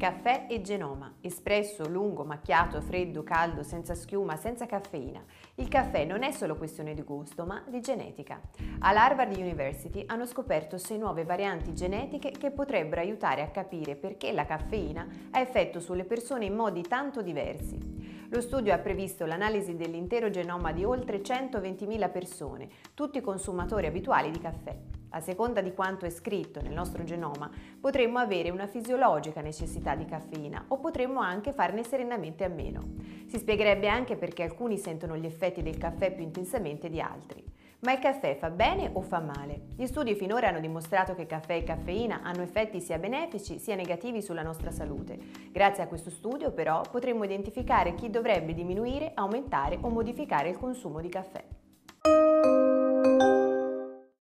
Caffè e genoma, espresso, lungo, macchiato, freddo, caldo, senza schiuma, senza caffeina. Il caffè non è solo questione di gusto, ma di genetica. All'Harvard University hanno scoperto 6 nuove varianti genetiche che potrebbero aiutare a capire perché la caffeina ha effetto sulle persone in modi tanto diversi. Lo studio ha previsto l'analisi dell'intero genoma di oltre 120.000 persone, tutti consumatori abituali di caffè. A seconda di quanto è scritto nel nostro genoma, potremmo avere una fisiologica necessità di caffeina o potremmo anche farne serenamente a meno. Si spiegherebbe anche perché alcuni sentono gli effetti del caffè più intensamente di altri. Ma il caffè fa bene o fa male? Gli studi finora hanno dimostrato che caffè e caffeina hanno effetti sia benefici sia negativi sulla nostra salute. Grazie a questo studio, però, potremmo identificare chi dovrebbe diminuire, aumentare o modificare il consumo di caffè.